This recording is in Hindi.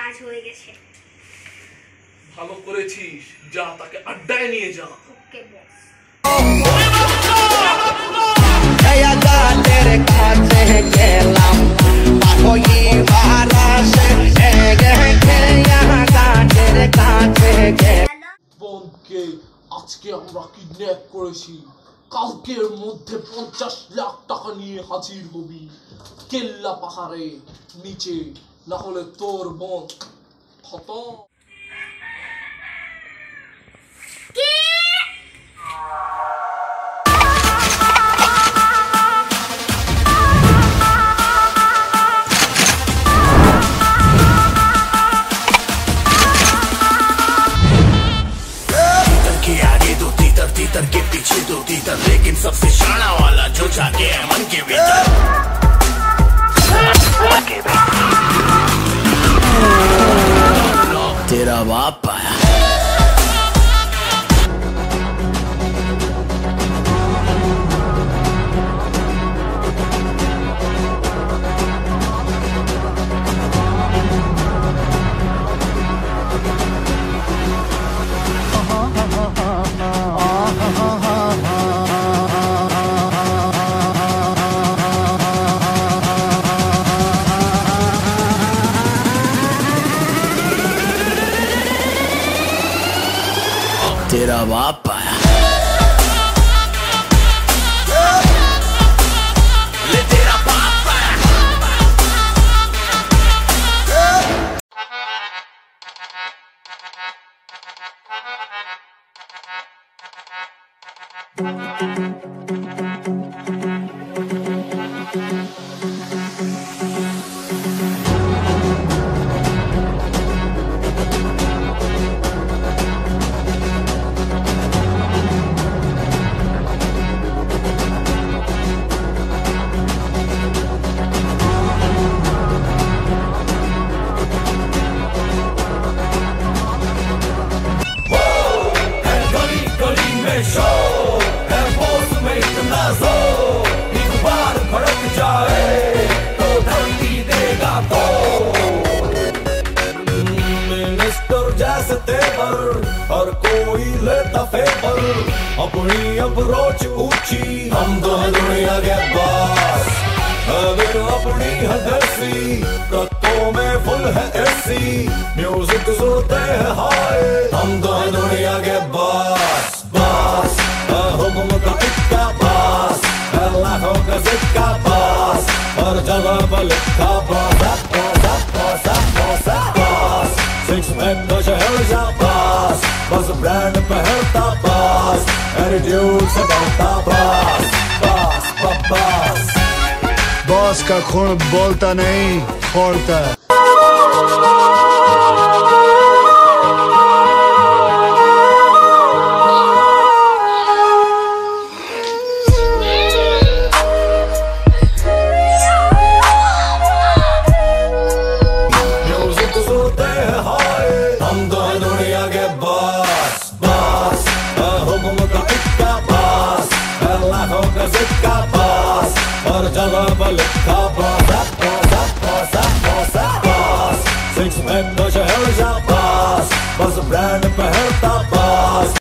কাজ হয়ে গেছে। ভালো করেছিস, যা তাকে আড্ডায় নিয়ে যা। ওকে বস। বোনকে আজকে আমরা কিডন্যাপ করেছি, কালকের মধ্যে 50 লাখ টাকা নিয়ে হাজির হবি কেল্লা পাহাড়ে নিচে, না হলে তোর বোন খতম। तीतर के पीछे दो तीतर, लेकिन सबसे शाना वाला जो जाके है मन के भीतर। तेरा बाप आया। तेरा बाप आया। ले तेरा बाप आया। हर कोई लेता फेवर, अपनी अप्रोच ऊंची, हम तो हैं दुनिया के बॉस। अगर अपनी हदसी कत्तों में फुल है एसी, म्यूजिक सुनते हैं हाय, हम तो हैं दुनिया के बॉस। बॉस हुक्म का इक्का बॉस, लाखों का सिक्का बॉस, हर जगह पर लिखा boss boss boss boss boss. Six pack का शहर जा बॉस, बस ब्रांड पहनता बॉस, एटीट्यूड से डरता बॉस बॉस बॉस। बॉस का खून बोलता नहीं, फोड़ता।